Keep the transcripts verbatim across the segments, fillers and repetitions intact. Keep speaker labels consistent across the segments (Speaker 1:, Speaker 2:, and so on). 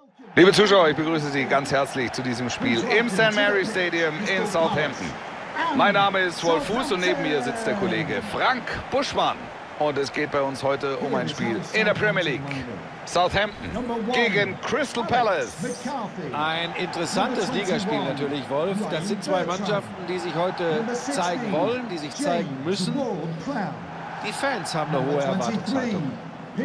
Speaker 1: Liebe Zuschauer, ich begrüße Sie ganz herzlich zu diesem Spiel im Saint Mary's Stadium in Southampton. Mein Name ist Wolf Fuß und neben mir sitzt der Kollege Frank Buschmann. Und es geht bei uns heute um ein Spiel in der Premier League. Southampton gegen Crystal Palace.
Speaker 2: Ein interessantes Ligaspiel natürlich, Wolf. Das sind zwei Mannschaften, die sich heute zeigen wollen, die sich zeigen müssen. Die Fans haben eine hohe Erwartungshaltung.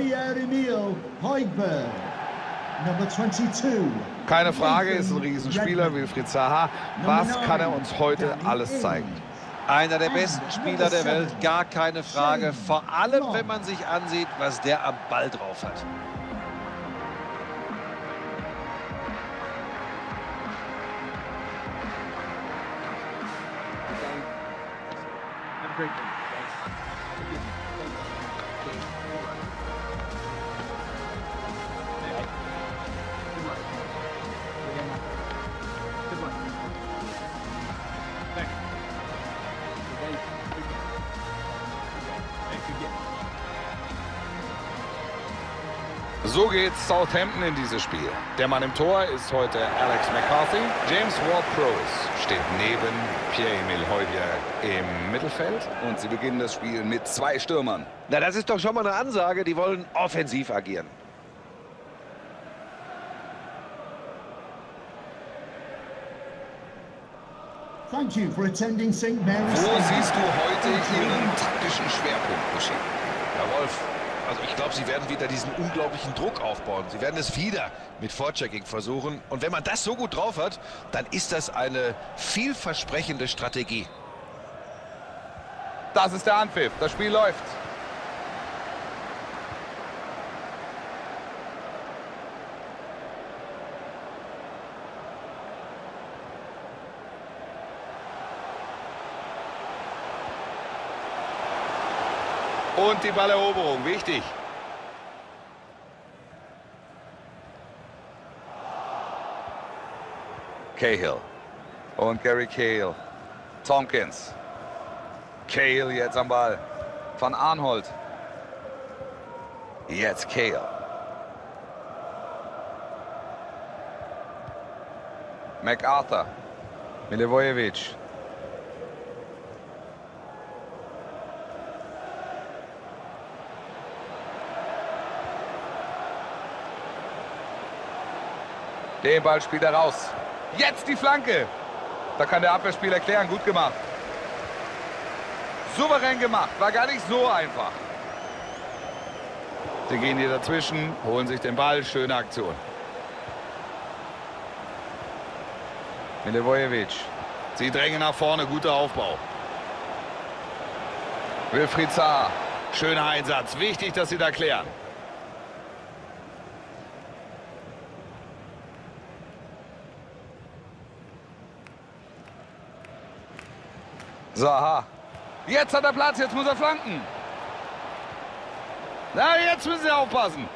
Speaker 1: Keine Frage, ist ein Riesenspieler, Wilfried Zaha. Was kann er uns heute alles zeigen?
Speaker 2: Einer der besten Spieler der Welt, gar keine Frage. Vor allem, wenn man sich ansieht, was der am Ball drauf hat.
Speaker 1: So geht Southampton in dieses Spiel. Der Mann im Tor ist heute Alex McCarthy. James Ward-Prowse steht neben Pierre-Emile Højbjerg im Mittelfeld. Und sie beginnen das Spiel mit zwei Stürmern.
Speaker 2: Na, das ist doch schon mal eine Ansage. Die wollen offensiv agieren.
Speaker 1: Wo siehst du heute Ihren taktischen Schwerpunkt, Buschi?
Speaker 3: Herr Wolf, also ich glaube, sie werden wieder diesen unglaublichen Druck aufbauen. Sie werden es wieder mit Vorchecking versuchen. Und wenn man das so gut drauf hat, dann ist das eine vielversprechende Strategie.
Speaker 1: Das ist der Anpfiff. Das Spiel läuft. Und die Balleroberung, wichtig. Cahill. Und Gary Cahill. Tompkins. Cahill jetzt am Ball. Van Aanholt. Jetzt Cahill. MacArthur. Milivojevic. Den Ball spielt er raus. Jetzt die Flanke. Da kann der Abwehrspieler klären. Gut gemacht. Souverän gemacht. War gar nicht so einfach. Sie gehen hier dazwischen, holen sich den Ball. Schöne Aktion. Milivojevic. Sie drängen nach vorne. Guter Aufbau. Wilfried Zaha. Schöner Einsatz. Wichtig, dass sie da klären. Zaha. Jetzt hat er Platz, jetzt muss er flanken. Na, jetzt müssen sie aufpassen.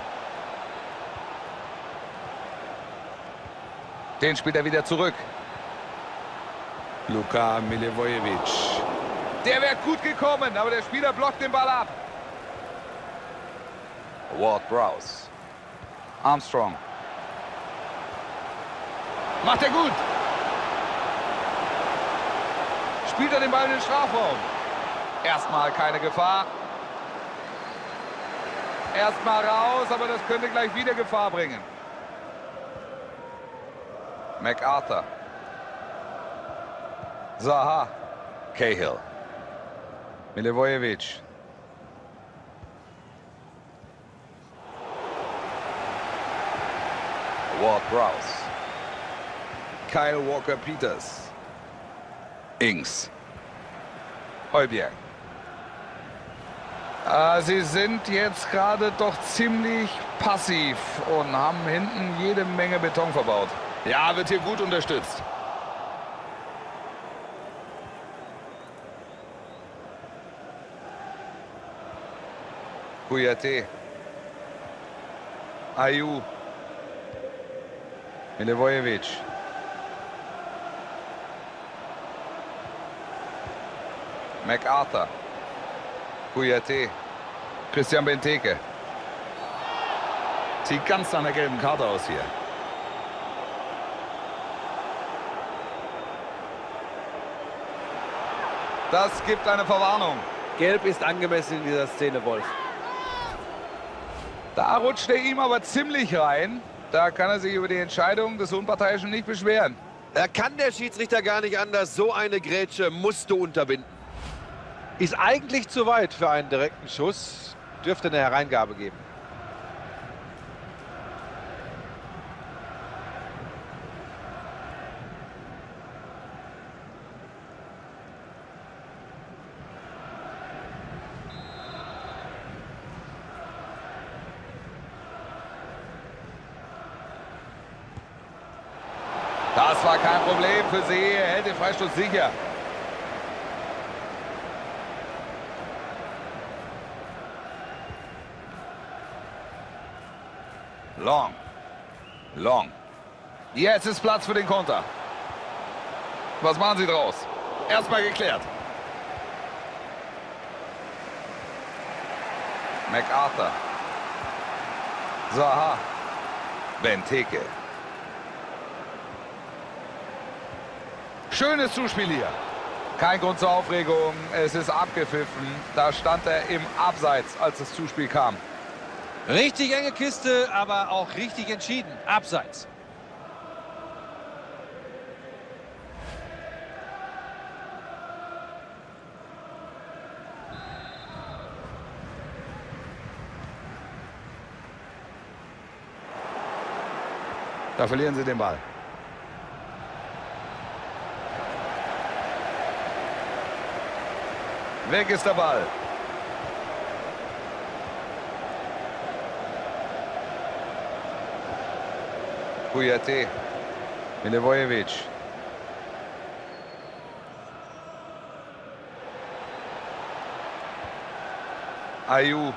Speaker 1: Den spielt er wieder zurück. Luka Milivojevic. Der wäre gut gekommen, aber der Spieler blockt den Ball ab. Ward-Prowse. Armstrong. Macht er gut. Spielt er den Ball in den Strafraum. Erstmal keine Gefahr. Erstmal raus, aber das könnte gleich wieder Gefahr bringen. MacArthur. Zaha. Cahill. Milivojevic. Ward-Prowse. Kyle Walker-Peters. Ings. Højbjerg. Äh, sie sind jetzt gerade doch ziemlich passiv und haben hinten jede Menge Beton verbaut. Ja, wird hier gut unterstützt. Kouyaté. Ayew. Milivojevic. MacArthur. Kouyaté. Christian Benteke. Sieht ganz nach einer gelben Karte aus hier. Das gibt eine Verwarnung.
Speaker 2: Gelb ist angemessen in dieser Szene, Wolf.
Speaker 1: Da rutscht er ihm aber ziemlich rein. Da kann er sich über die Entscheidung des Unparteiischen nicht beschweren.
Speaker 4: Er kann der Schiedsrichter gar nicht anders. So eine Grätsche musst du unterbinden.
Speaker 2: Ist eigentlich zu weit für einen direkten Schuss. Dürfte eine Hereingabe geben.
Speaker 1: Das war kein Problem für sie. Er hält den Freistoß sicher. Long. Long. Jetzt ist Platz für den Konter. Was machen Sie draus? Erstmal geklärt. MacArthur. Zaha. Benteke. Schönes Zuspiel hier. Kein Grund zur Aufregung. Es ist abgepfiffen. Da stand er im Abseits, als das Zuspiel kam.
Speaker 2: Richtig enge Kiste, aber auch richtig entschieden. Abseits.
Speaker 1: Da verlieren sie den Ball. Weg ist der Ball. Kouyaté. Milivojevic. Ayew.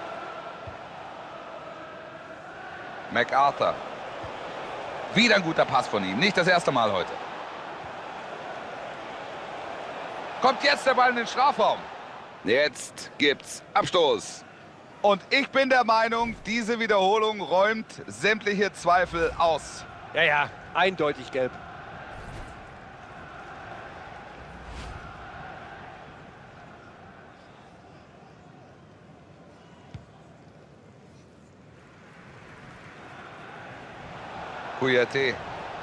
Speaker 1: MacArthur. Wieder ein guter Pass von ihm. Nicht das erste Mal heute. Kommt jetzt der Ball in den Strafraum. Jetzt gibt's Abstoß. Und ich bin der Meinung, diese Wiederholung räumt sämtliche Zweifel aus.
Speaker 2: Ja, ja, eindeutig gelb.
Speaker 1: Kouyaté.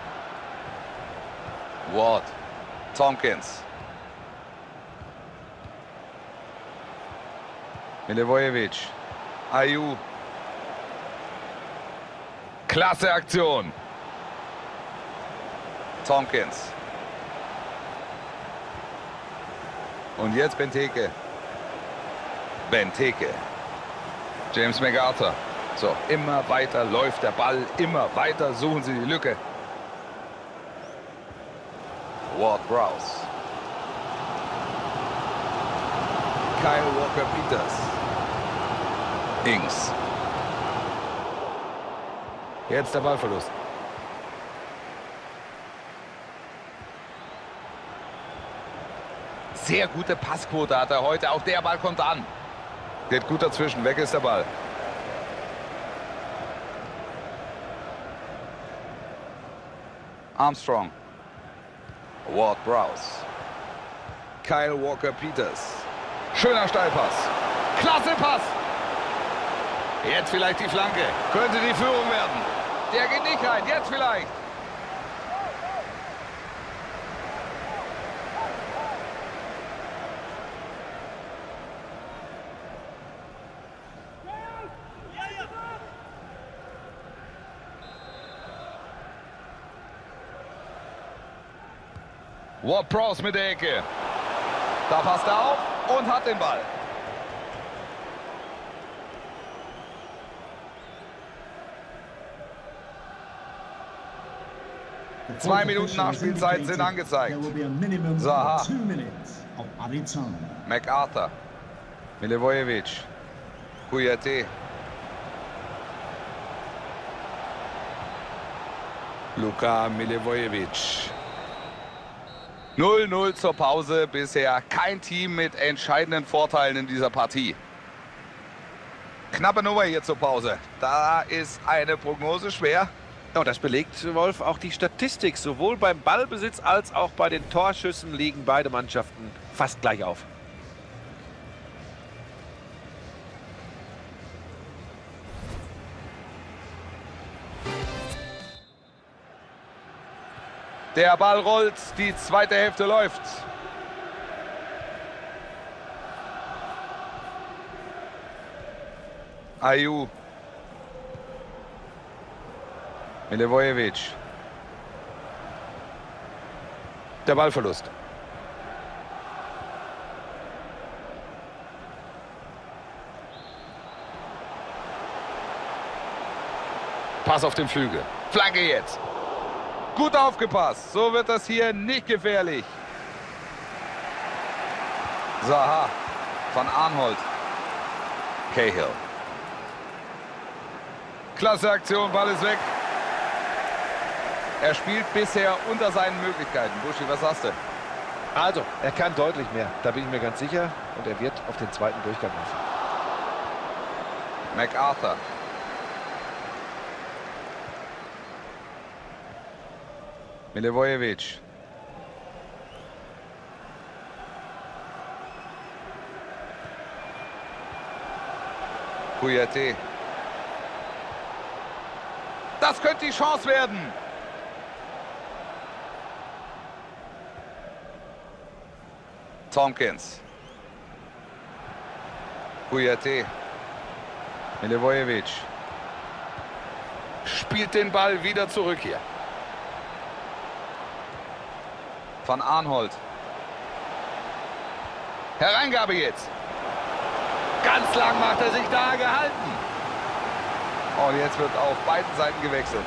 Speaker 1: Ward. Tompkins. Milivojevic. Ayew. Klasse Aktion. Tompkins. Und jetzt Benteke. Benteke. James MacArthur. So, immer weiter läuft der Ball. Immer weiter suchen sie die Lücke. Ward-Prowse. Kyle Walker-Peters. Ings. Jetzt der Ballverlust. Sehr gute Passquote hat er heute. Auch der Ball kommt an. Geht gut dazwischen. Weg ist der Ball. Armstrong. Ward-Prowse. Kyle Walker-Peters. Schöner Steilpass. Klasse Pass. Jetzt vielleicht die Flanke. Könnte die Führung werden. Der geht nicht rein. Jetzt vielleicht. Ward-Prowse mit der Ecke. Da passt er auf und hat den Ball. Zwei Minuten Nachspielzeit sind angezeigt. Zaha. MacArthur. Milivojevic. Kouyaté. Luka Milivojevic. null null zur Pause. Bisher kein Team mit entscheidenden Vorteilen in dieser Partie. Knappe Nummer hier zur Pause. Da ist eine Prognose schwer.
Speaker 4: Ja, und das belegt, Wolf, auch die Statistik. Sowohl beim Ballbesitz als auch bei den Torschüssen liegen beide Mannschaften fast gleich auf.
Speaker 1: Der Ball rollt, die zweite Hälfte läuft. Ayew. Milivojevic. Der Ballverlust. Pass auf den Flügel. Flanke jetzt. Gut aufgepasst. So wird das hier nicht gefährlich. Zaha. Von Arnold. Cahill. Klasse Aktion, Ball ist weg. Er spielt bisher unter seinen Möglichkeiten. Buschi, was sagst du?
Speaker 4: Also, er kann deutlich mehr, da bin ich mir ganz sicher. Und er wird auf den zweiten Durchgang laufen.
Speaker 1: MacArthur. Milivojevic. Kouyaté. Das könnte die Chance werden. Tompkins. Kouyaté. Milivojevic. Spielt den Ball wieder zurück hier. Von Arnold. Hereingabe jetzt. Ganz lang macht er sich da gehalten. Und jetzt wird auf beiden Seiten gewechselt.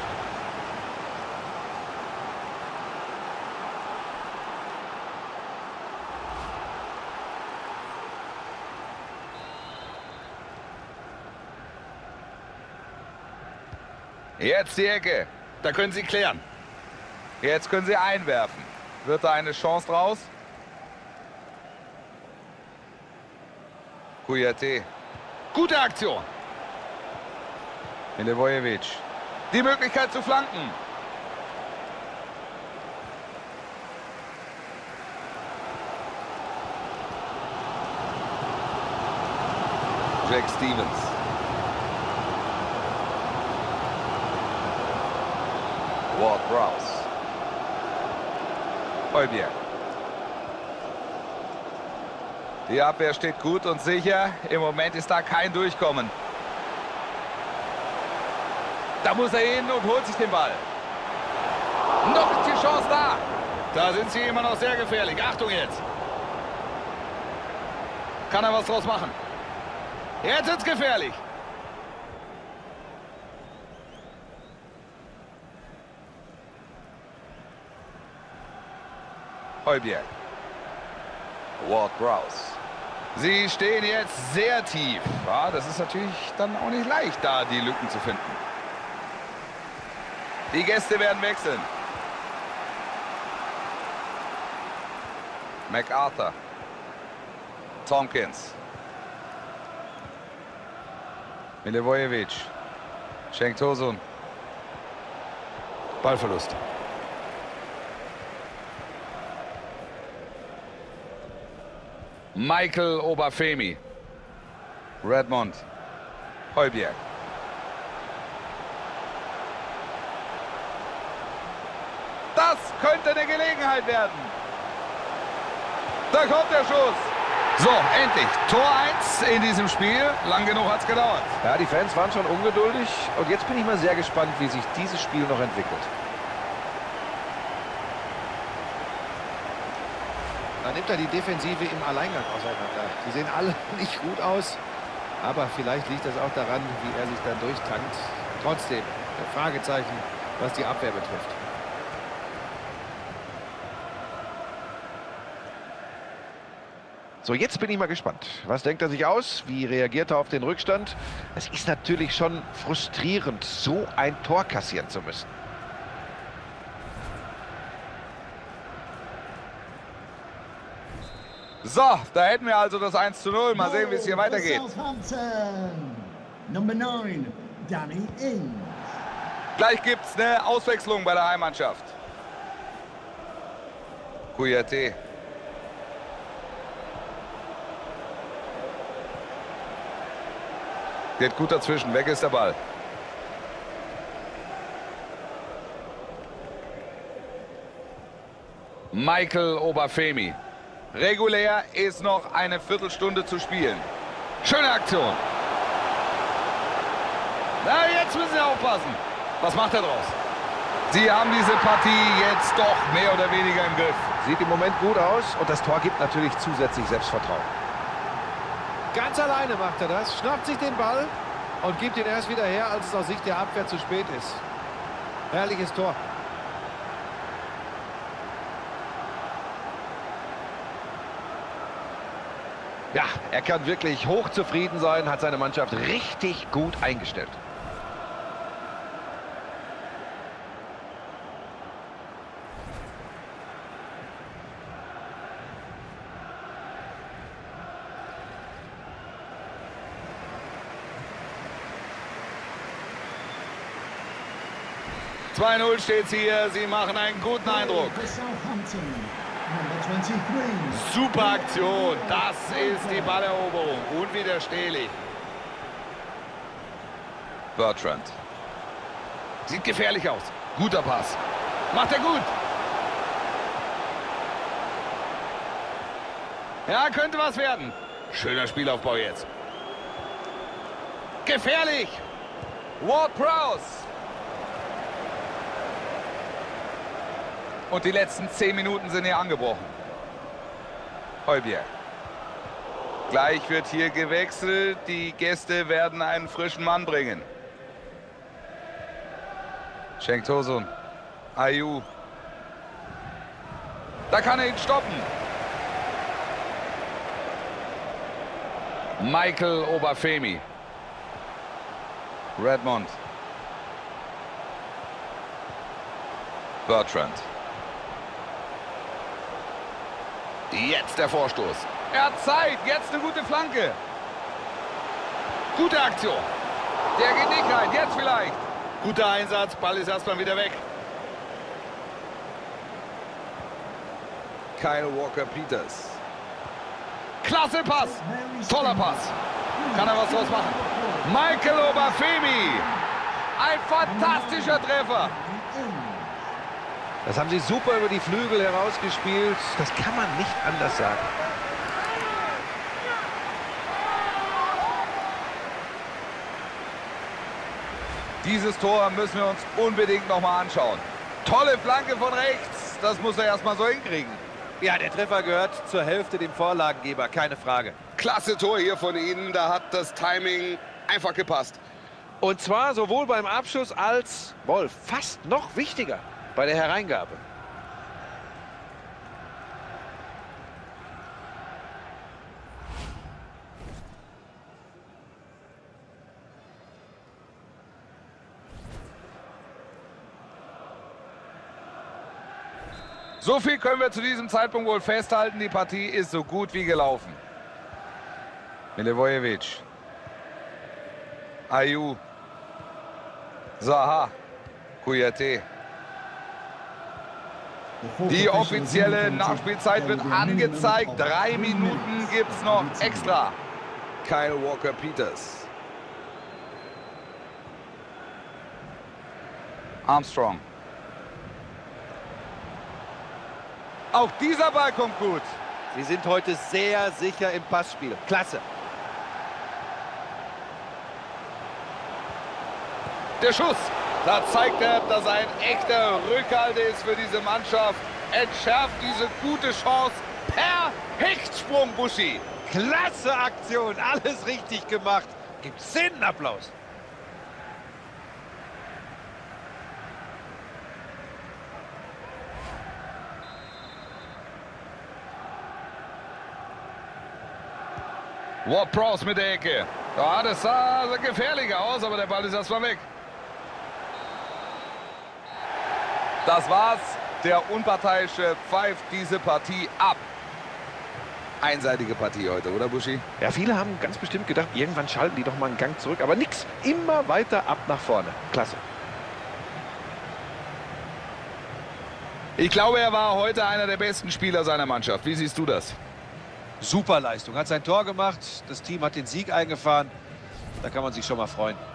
Speaker 1: Jetzt die Ecke. Da können Sie klären. Jetzt können Sie einwerfen. Wird da eine Chance draus? Kouyaté. Gute Aktion. Milivojevic. Die Möglichkeit zu flanken. Jack Stevens. Ward-Prowse. Højbjerg. Die Abwehr steht gut und sicher. Im Moment ist da kein Durchkommen. Da muss er hin und holt sich den Ball. Noch ist die Chance da. Da sind sie immer noch sehr gefährlich. Achtung jetzt. Kann er was draus machen? Jetzt wird's gefährlich. Højbjerg. Ward-Prowse. Sie stehen jetzt sehr tief. Ja, das ist natürlich dann auch nicht leicht, da die Lücken zu finden. Die Gäste werden wechseln. MacArthur. Tompkins. Milivojevic. Schenkt Tosun. Ballverlust. Michael Obafemi. Redmond. Højbjerg. Das könnte eine Gelegenheit werden. Da kommt der Schuss. So, endlich. Tor eins in diesem Spiel. Lang genug hat es gedauert.
Speaker 4: Ja, die Fans waren schon ungeduldig. Und jetzt bin ich mal sehr gespannt, wie sich dieses Spiel noch entwickelt.
Speaker 2: Da nimmt er die Defensive im Alleingang auseinander. Die sehen alle nicht gut aus. Aber vielleicht liegt das auch daran, wie er sich dann durchtankt. Trotzdem, Fragezeichen, was die Abwehr betrifft.
Speaker 4: So, jetzt bin ich mal gespannt. Was denkt er sich aus? Wie reagiert er auf den Rückstand? Es ist natürlich schon frustrierend, so ein Tor kassieren zu müssen.
Speaker 1: So, da hätten wir also das eins zu null. Mal sehen, wie es hier weitergeht.
Speaker 5: Number nine, Danny Ings.
Speaker 1: Gleich gibt es eine Auswechslung bei der Heimmannschaft. Kouyaté. Geht gut dazwischen, weg ist der Ball. Michael Obafemi. Regulär ist noch eine Viertelstunde zu spielen. Schöne Aktion. Na, jetzt müssen Sie aufpassen. Was macht er draus? Sie haben diese Partie jetzt doch mehr oder weniger im Griff.
Speaker 4: Sieht im Moment gut aus und das Tor gibt natürlich zusätzlich Selbstvertrauen.
Speaker 2: Ganz alleine macht er das, schnappt sich den Ball und gibt ihn erst wieder her, als es aus Sicht der Abwehr zu spät ist. Herrliches Tor.
Speaker 4: Ja, er kann wirklich hochzufrieden sein, hat seine Mannschaft richtig gut eingestellt.
Speaker 1: zwei null steht es hier. Sie machen einen guten Eindruck. Super Aktion. Das ist die Balleroberung. Unwiderstehlich. Bertrand. Sieht gefährlich aus. Guter Pass. Macht er gut. Ja, könnte was werden. Schöner Spielaufbau jetzt. Gefährlich. Ward-Prowse. Und die letzten zehn Minuten sind hier angebrochen. Heubier. Gleich wird hier gewechselt. Die Gäste werden einen frischen Mann bringen. Cenk Tosun. Ayew. Da kann er ihn stoppen. Michael Obafemi. Redmond. Bertrand. Jetzt der Vorstoß. Er hat Zeit. Jetzt eine gute Flanke. Gute Aktion. Der geht nicht rein. Jetzt vielleicht. Guter Einsatz. Ball ist erstmal wieder weg. Kyle Walker-Peters. Klasse Pass. Toller Pass. Kann er was draus machen? Michael Obafemi. Ein fantastischer Treffer.
Speaker 4: Das haben sie super über die Flügel herausgespielt. Das kann man nicht anders sagen.
Speaker 1: Dieses Tor müssen wir uns unbedingt noch mal anschauen. Tolle Flanke von rechts. Das muss er erst mal so hinkriegen.
Speaker 4: Ja, der Treffer gehört zur Hälfte dem Vorlagengeber, keine Frage.
Speaker 1: Klasse Tor hier von Ihnen. Da hat das Timing einfach gepasst.
Speaker 4: Und zwar sowohl beim Abschuss als, wohl, fast noch wichtiger, bei der Hereingabe.
Speaker 1: So viel können wir zu diesem Zeitpunkt wohl festhalten. Die Partie ist so gut wie gelaufen. Milivojevic. Ayew. Zaha. Kouyaté. Die offizielle Nachspielzeit wird angezeigt. Drei Minuten gibt es noch extra. Kyle Walker-Peters. Armstrong. Auch dieser Ball kommt gut.
Speaker 4: Sie sind heute sehr sicher im Passspiel. Klasse.
Speaker 1: Der Schuss. Da zeigt er, dass er ein echter Rückhalt ist für diese Mannschaft. Entschärft diese gute Chance per Hechtsprung, Buschi.
Speaker 4: Klasse Aktion. Alles richtig gemacht. Gibt's einen Applaus.
Speaker 1: Ward-Prowse mit der Ecke. Ja, das sah gefährlicher aus, aber der Ball ist erstmal weg. Das war's. Der Unparteiische pfeift diese Partie ab. einseitige Partie heute, oder Buschi?
Speaker 4: Ja, viele haben ganz bestimmt gedacht, irgendwann schalten die doch mal einen Gang zurück. Aber nix, immer weiter ab nach vorne. Klasse.
Speaker 1: Ich glaube, er war heute einer der besten Spieler seiner Mannschaft. Wie siehst du das?
Speaker 2: Super Leistung. Hat sein Tor gemacht. Das Team hat den Sieg eingefahren. Da kann man sich schon mal freuen.